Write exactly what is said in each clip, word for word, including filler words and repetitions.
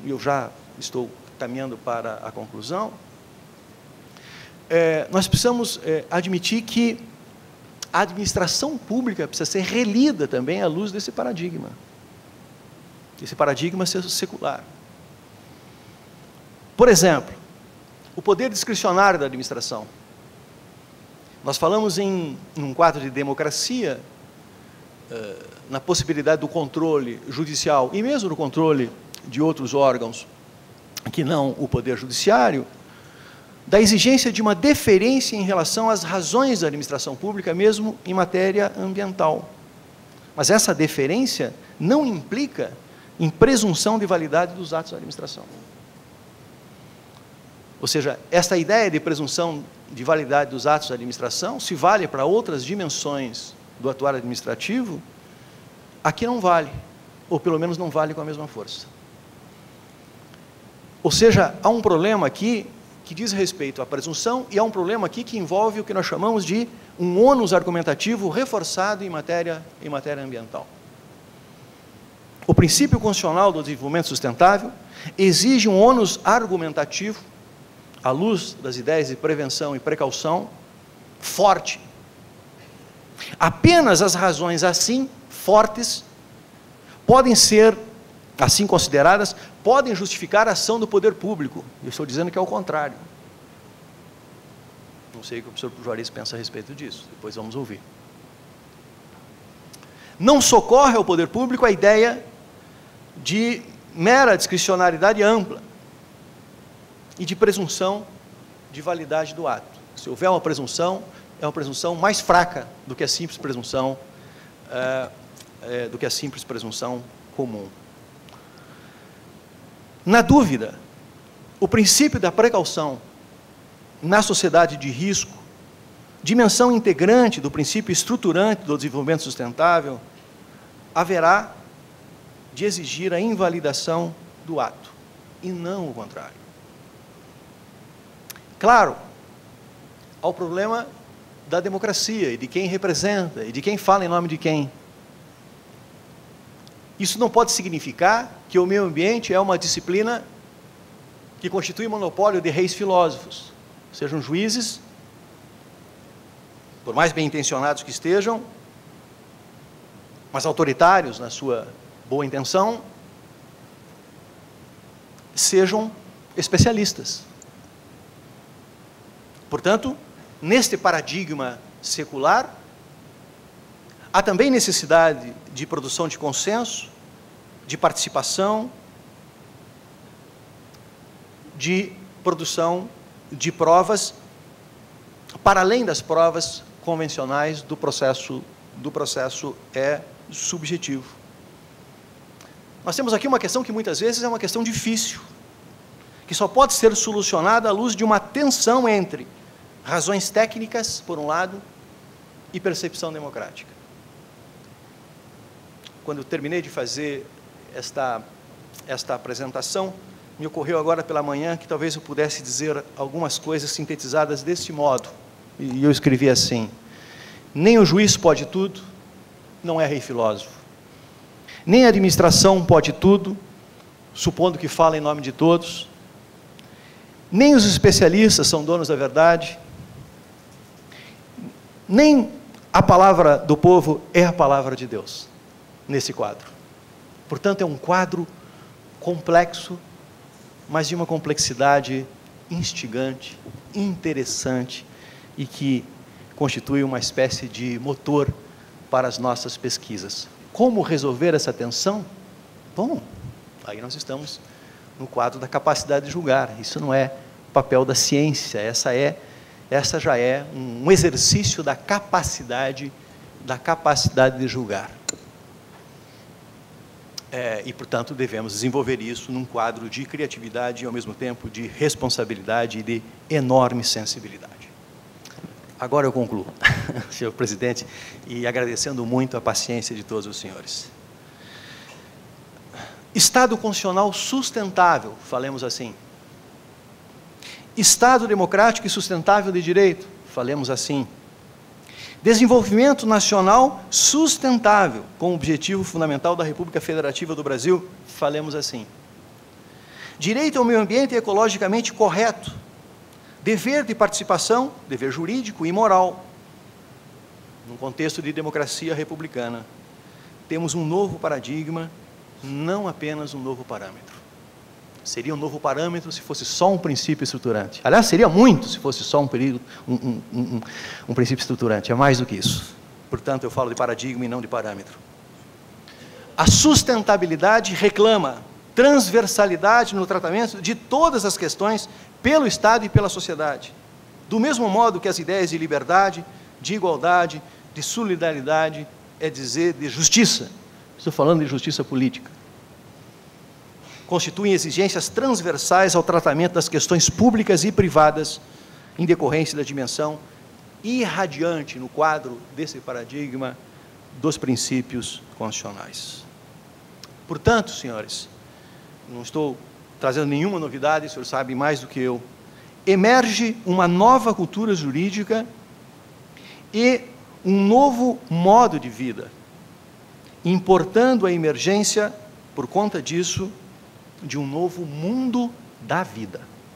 e eu já estou caminhando para a conclusão, é, nós precisamos é, admitir que a administração pública precisa ser relida também à luz desse paradigma, esse paradigma secular. Por exemplo, o poder discricionário da administração. Nós falamos em, em um quadro de democracia, uh, na possibilidade do controle judicial e mesmo do controle de outros órgãos, que não o poder judiciário, da exigência de uma deferência em relação às razões da administração pública, mesmo em matéria ambiental. Mas essa deferência não implica em presunção de validade dos atos da administração. Ou seja, esta ideia de presunção de validade dos atos da administração se vale para outras dimensões do atuar administrativo, aqui não vale, ou pelo menos não vale com a mesma força. Ou seja, há um problema aqui que diz respeito à presunção, e há um problema aqui que envolve o que nós chamamos de um ônus argumentativo reforçado em matéria, em matéria ambiental. O princípio constitucional do desenvolvimento sustentável exige um ônus argumentativo, à luz das ideias de prevenção e precaução, forte. Apenas as razões assim, fortes, podem ser, assim consideradas, podem justificar a ação do poder público. Eu estou dizendo que é o contrário. Não sei o que o professor Juarez pensa a respeito disso, depois vamos ouvir. Não socorre ao poder público a ideia de mera discricionariedade ampla e de presunção de validade do ato. Se houver uma presunção, é uma presunção mais fraca do que a simples presunção, é, é, do que a simples presunção comum. Na dúvida, o princípio da precaução na sociedade de risco, dimensão integrante do princípio estruturante do desenvolvimento sustentável, haverá de exigir a invalidação do ato, e não o contrário. Claro, há o problema da democracia, e de quem representa, e de quem fala em nome de quem. Isso não pode significar que o meio ambiente é uma disciplina que constitui monopólio de reis filósofos, sejam juízes, por mais bem intencionados que estejam, mas autoritários na sua boa intenção, sejam especialistas. Portanto, neste paradigma secular, há também necessidade de produção de consenso, de participação, de produção de provas, para além das provas convencionais do processo, do processo é subjetivo. Nós temos aqui uma questão que muitas vezes é uma questão difícil, que só pode ser solucionada à luz de uma tensão entre razões técnicas, por um lado, e percepção democrática. Quando eu terminei de fazer esta, esta apresentação, me ocorreu agora pela manhã que talvez eu pudesse dizer algumas coisas sintetizadas deste modo, e eu escrevi assim: nem o juiz pode tudo, não é rei filósofo, nem a administração pode tudo, supondo que fala em nome de todos, nem os especialistas são donos da verdade, nem a palavra do povo é a palavra de Deus, nesse quadro. Portanto, é um quadro complexo, mas de uma complexidade instigante, interessante, e que constitui uma espécie de motor para as nossas pesquisas. Como resolver essa tensão? Bom, aí nós estamos no quadro da capacidade de julgar. Isso não é papel da ciência, essa, é, essa já é um exercício da capacidade, da capacidade de julgar. É, e, portanto, devemos desenvolver isso num quadro de criatividade e, ao mesmo tempo, de responsabilidade e de enorme sensibilidade. Agora eu concluo, senhor presidente, e agradecendo muito a paciência de todos os senhores. Estado constitucional sustentável, falemos assim. Estado democrático e sustentável de direito, falemos assim. Desenvolvimento nacional sustentável, como objetivo fundamental da República Federativa do Brasil, falemos assim. Direito ao meio ambiente ecologicamente correto. Dever de participação, dever jurídico e moral. Num contexto de democracia republicana, temos um novo paradigma, não apenas um novo parâmetro. Seria um novo parâmetro se fosse só um princípio estruturante. Aliás, seria muito se fosse só um, período, um, um, um, um princípio estruturante. É mais do que isso. Portanto, eu falo de paradigma e não de parâmetro. A sustentabilidade reclama transversalidade no tratamento de todas as questões pelo Estado e pela sociedade. Do mesmo modo que as ideias de liberdade, de igualdade, de solidariedade, é dizer de justiça. Estou falando de justiça política. Constituem exigências transversais ao tratamento das questões públicas e privadas em decorrência da dimensão irradiante no quadro desse paradigma dos princípios constitucionais. Portanto, senhores, não estou trazendo nenhuma novidade, o senhor sabe mais do que eu, emerge uma nova cultura jurídica e um novo modo de vida, importando a emergência, por conta disso, de um novo mundo da vida.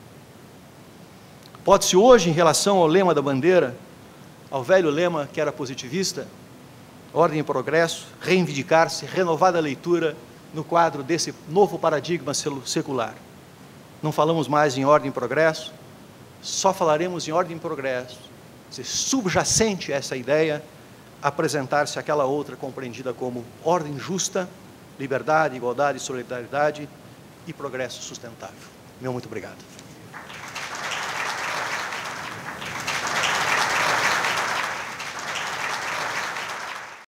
Pode-se hoje, em relação ao lema da bandeira, ao velho lema que era positivista, ordem e progresso, reivindicar-se, renovada leitura no quadro desse novo paradigma secular. Não falamos mais em ordem e progresso, só falaremos em ordem e progresso, se subjacente a essa ideia, apresentar-se aquela outra compreendida como ordem justa, liberdade, igualdade, solidariedade e progresso sustentável. Meu muito obrigado.